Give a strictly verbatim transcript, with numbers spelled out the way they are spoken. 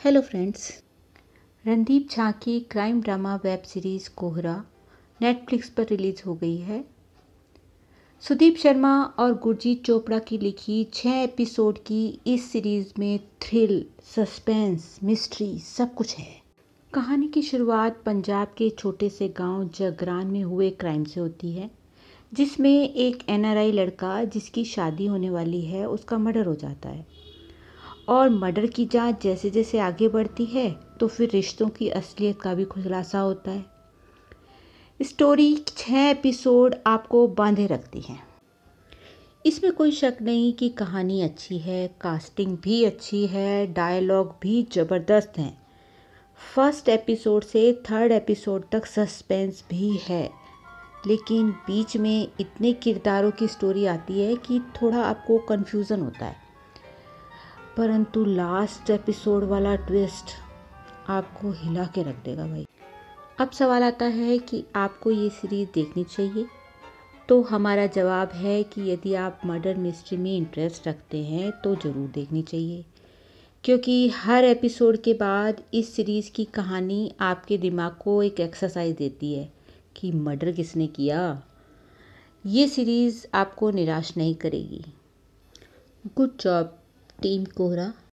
Hello friends. Randeep Jha की crime drama web series Kohrra Netflix पर release हो गई है। सुदीप शर्मा और गुरजीत चोपड़ा की लिखी छः एपिसोड की इस सीरीज़ में थ्रिल, सस्पेंस, मिस्ट्री सब कुछ है। कहानी की शुरुआत पंजाब के छोटे से गांव जगरान में हुए क्राइम से होती है, जिसमें एक एन आर आई लड़का जिसकी शादी होने वाली है उसका मर्डर हो जाता है। और मर्डर की जांच जैसे जैसे आगे बढ़ती है तो फिर रिश्तों की असलियत का भी खुलासा होता है। स्टोरी छः एपिसोड आपको बांधे रखती है। इसमें कोई शक नहीं कि कहानी अच्छी है, कास्टिंग भी अच्छी है, डायलॉग भी ज़बरदस्त हैं। फर्स्ट एपिसोड से थर्ड एपिसोड तक सस्पेंस भी है, लेकिन बीच में इतने किरदारों की स्टोरी आती है कि थोड़ा आपको कन्फ्यूज़न होता है। परंतु लास्ट एपिसोड वाला ट्विस्ट आपको हिला के रख देगा भाई। अब सवाल आता है कि आपको ये सीरीज़ देखनी चाहिए, तो हमारा जवाब है कि यदि आप मर्डर मिस्ट्री में इंटरेस्ट रखते हैं तो ज़रूर देखनी चाहिए, क्योंकि हर एपिसोड के बाद इस सीरीज़ की कहानी आपके दिमाग को एक एक्सरसाइज देती है कि मर्डर किसने किया। ये सीरीज़ आपको निराश नहीं करेगी। गुड जॉब टीम कोहरा।